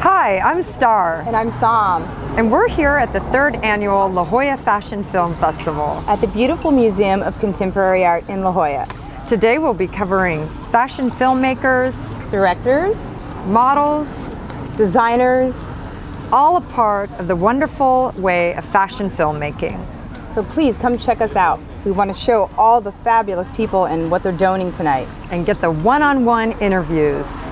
Hi, I'm Star. And I'm Sam. And we're here at the 3rd annual La Jolla Fashion Film Festival at the beautiful Museum of Contemporary Art in La Jolla. Today we'll be covering fashion filmmakers, directors, models, designers, all a part of the wonderful way of fashion filmmaking. So please come check us out. We want to show all the fabulous people and what they're doing tonight. And get the one-on-one interviews.